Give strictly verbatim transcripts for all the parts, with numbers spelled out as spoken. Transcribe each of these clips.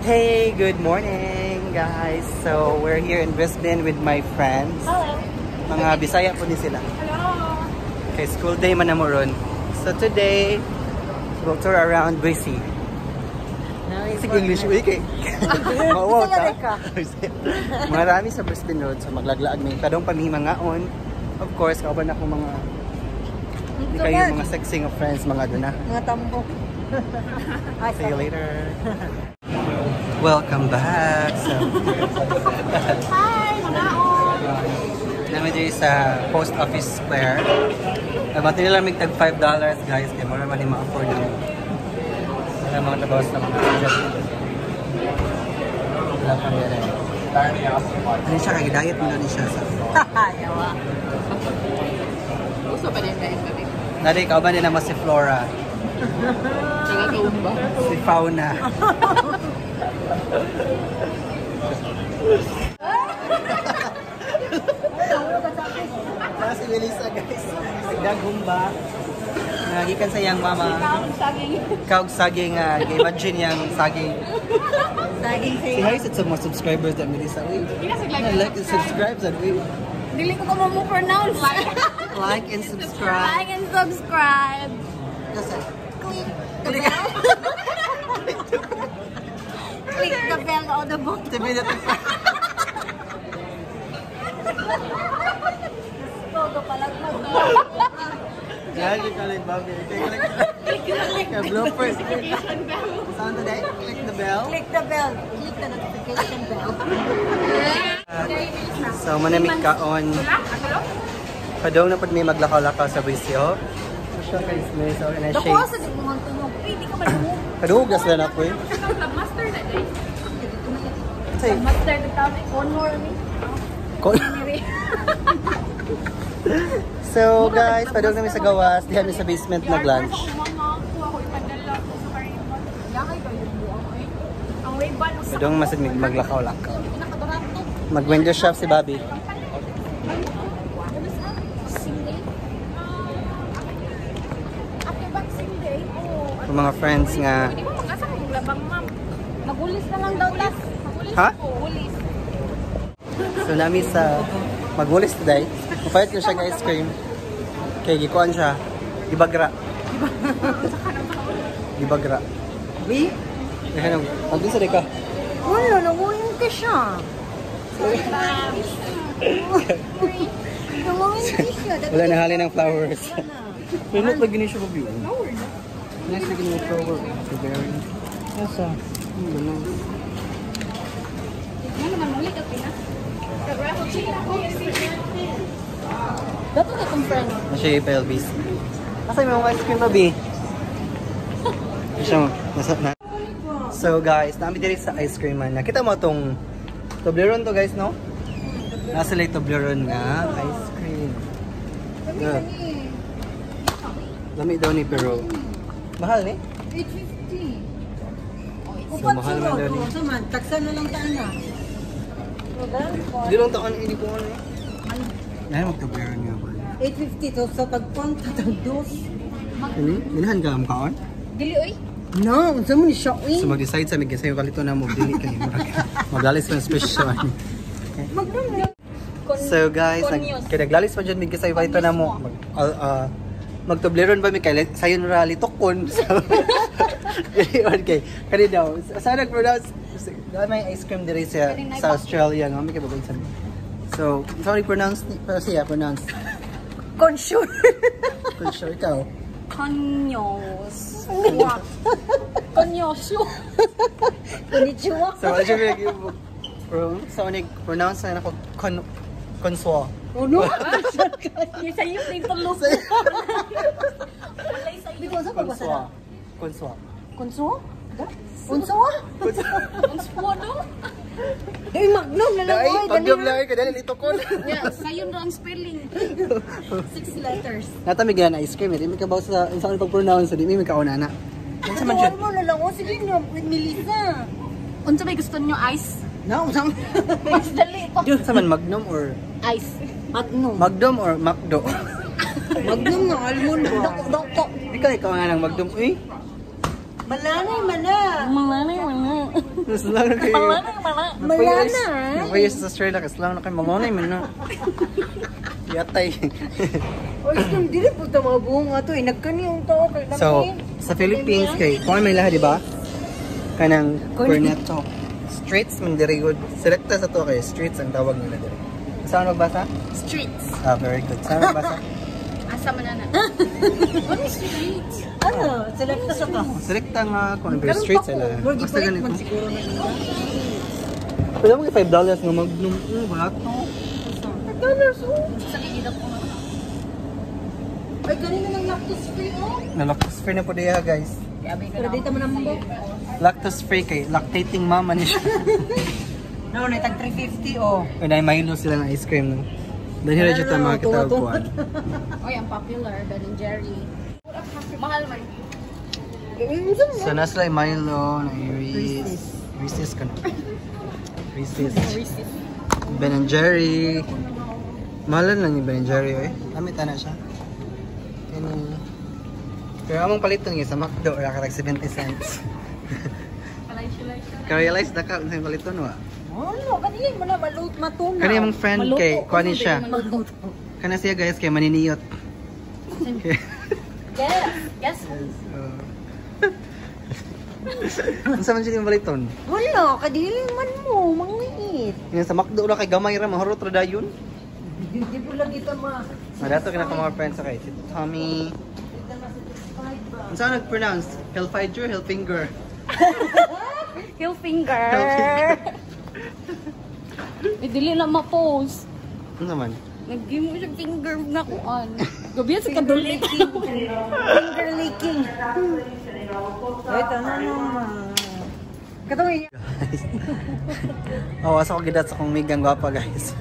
Hey, good morning guys. So we're here in Brisbane with my friends. Hello. Mga Bisaya po din sila. Hello. Okay, school day man na mo ron. So today, we'll tour around Brisbane. Sige English, uy kay. Mawaw ka. Marami sa Brisbane Road. So maglaglaag may kadong pamimangaon. Of course, kauban ako mga hindi kayo mga sexing of friends, mga doon na. Mga tambok. See you later. Welcome back. So, Hi, mga-on! namin dito sa Post Office Square. Abati nila may tag five dollars guys. Kaya mo naman yung ma-afford nyo. Wala mga tabos na mga budget. Wala kang yan. Ano siya? Kagidayat mo na rin siya. Yawa. Gusto pa din kayo kami. Nari, ikaw ba din naman si Flora? Nagkakaun ba? Si Fauna. Si Melissa guys. Nagdagumba. Nagikan sa iyang mama. Kaog saging. Kaog saging. Uh, imagine yung saging. Saging Si say. Harry said some more subscribers than Melissa. Uy. Like and subscribe. Uy. Dili ko ka mo pronounce. Like and subscribe. Like and subscribe. Listen. Click the bell. Click the bell on the button. To be the Todo palag mo. Lagi ka lang ba? Click the bloopers. Sound today? Click the bell. Click the bell. Click the notification bell. So, manamig ka on. Padong na pag may maglakaw-lakaw sa bisyo. So, siya kay Smith. So, na Dako shade. sa di mo hang tunog. Hindi ka malungog. Kadugas na na po eh. Master na day. Say, Master the town ay honor ni. so, guys, padong namin sa gawas. Diyan kami sa basement nag-lunch. Padong masad maglakaw-lakaw. Mag-window shop si Bobby. Yung mga friends nga. Magulis na lang daw tas. Ha? Magulis. So, namin sa magwalis today. Mapayat ko siya ng ice cream. Okay, gikuan siya. Gibagra. Gibagra. Bi? Eh, ano? Andun sa deka. Wala, nawawin ka siya. Nawawin ka siya. Wala na hali ng flowers. Pero not lagi niya siya mag-view. Next lagi niya flower. Strawberry. Nasa? Hmm, ano? Ano naman ulit at pina? Dato ka kong friend. Nasa yung pelvis. Nasa yung mga ice cream ba, B? Nasa mo. Nasa na. So guys, namin dito sa ice cream man. Nakita mo itong Toblerone to guys, no? Nasa lang Toblerone nga. Ice cream. Yeah. Lami daw ni pero mahal ni? eight fifty. So mahal man daw ni. Taksa na lang taan na. Hindi lang taon, hindi ko ano eh. Dahil mag-Toblerone nga ba? eight fifty to sa pagpunta tag dos. Ano? Minahan ka ang kaon? Dili oy. No, unsa mo ni siya oy? So mag-decide sa mga sa'yo kalito na mo, dili kayo. Maglalis pa ng special. Magdum. So guys, nag naglalis pa dyan mga sa'yo kalito na mo. Mag, uh, uh, mag-Toblerone ba may kailan? Sa'yo na rally, tokon. So, okay. Kani daw. Saan nag-pronounce? Dahil may ice cream dito sa, sa Australia. No? May kababay sa So, sorry, pronounce. Pero siya, pronounce. Consure. Consure ikaw. Konyos. Konyosyo. Konnichiwa. So, ano siya pinag- So, nag-pronounce na ako, con Conswa. Oh no? Yung sa'yo, yung talo. Walay sa'yo. Biko, saan pa ba Conswa. Conswa. Konso? Konso? Konso no? Eh, magnum na lang. Dahil, pag-gam lang ka, dahil ito ko. Yeah, sa'yo na ang spelling. Six letters. Natamig yan, ice cream. Hindi ka ba sa saan pag-pronounce, hindi may kaunana. Ano sa man siya? mo na lang. O, sige nyo, with Melissa. Unsa may gusto nyo, ice? No, saan? Mas dali pa. Sa man, Magnum or? Ice. Magnum. Magnum or Macdo? Magnum nga, almond ba? Doko. Ikaw, ikaw nga ng Magnum. Uy, Malanay, mana. Malanay, mana. Mas lang na kayo. Malana, malana. Malana, eh. Napayos sa Australia, kasi lang na kayo mamunay man na. Yatay. O, isang dili po ito mga buong nga ito eh. Nagkani yung tao kay Laki. So, sa Philippines kay, kung ano may lahat, di ba? Kanang cornetto. Streets man diri good. Selecta sa to kay streets ang tawag nila diri. Saan magbasa? Streets. Ah, very good. Saan magbasa? Asa man na. What is streets? Ano? Select sa to. Selecta nga kung ano streets sila. Basta ganito. man siguro na nila. Pwede mo kay five dollars nga magnum. Ano ba ito? five dollars oh. Sa kinidap ko na. Ay, ganito ng lactose free oh. Na lactose free na po diya guys. Pero dito mo naman mo. Lactose free kay lactating mama ni siya. No, na tag three fifty oh. Kung na Milo sila ng ice cream no. Dahil na dito mga kitawag. Oy, ang popular, Ben and Jerry. Mahal man. So nasa yung Milo, na Reese's. Reese's ka na. Reese's. Reese's. Ben and Jerry. Mahalan lang yung Ben and Jerry eh. Amit na siya. Kani. Pero among paliton nga sa McDo, rakarag seventy cents. Ka-realize na ka, sa paliton wa? Ano, kanilin mo na malut matunaw. Kani among friend kay, kuha ni siya. Maluto. Kana siya guys, kay maniniyot. Yes. Yes. Ano sa man siya yung paliton? Wala, kadilin man mo, mangit. Yan sa McDo na kay gamay ra, mahurot ra dayon. Hindi po lang kita ma. Madato ka na ka mga friends sa kay. Si Tommy. Ano saan nag-pronounce? Hellfiger, Hellfinger. Heel finger. Hellfinger. Eh, dili na ma-post. Ano naman? Nag-game mo siya finger na kuan. Gabi sa Finger kadulit. licking. Finger licking. Wait, ano naman? Katawin niya. Oh, asa ko gidat sa kong migang gwapa guys.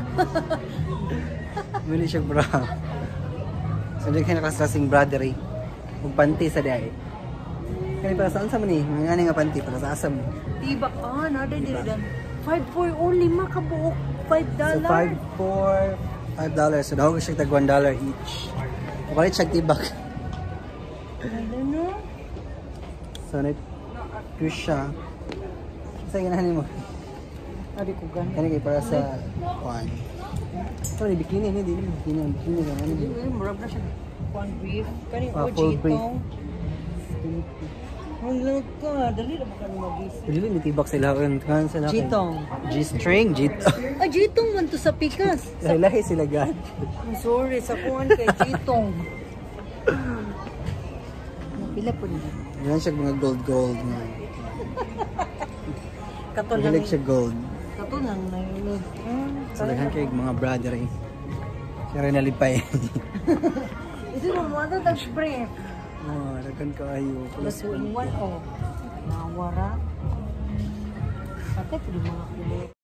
Muli siya bra. So, di kayo nakasasing brother eh. Huwag panty sa day. Kani para saan sa mo ni? Mga nga panty para sa asam mo. Tiba ka, nada din dan. five four only makabuok. five So, dollars. five, four, five dollars. So, dahog siya tag one dollar each. Kapalit siya tibak. I don't know. So, na two siya. Saan ganahan mo? Adi ko gan. Kani kay para sa one. Ito, ni bikini ni, di ni bikini. Ang bikini ka, ano Hindi din? mo murag na siya. One beef. Kani Ah, o full beef. jitong. Ang lag ka, dali na ba ka mag-is? Dili ni tibak sila. Kan sila kay- Jitong. G-string, jitong. Ah, jitong man to sa pikas. Lahi-lahi sila gan. I'm sorry, sa kuwan kay jitong. Pila po niya. Yan siya mga gold-gold nga. Kato lang. Mahilig siya gold. Kato lang na yun. So, daghan kayo mga brother eh. Siya rin nalipay. Ito mo mo, ano tag spray? Oh, daghan ka ayo. Plus one, oh. Nawara. Pati, pwede mga kulit.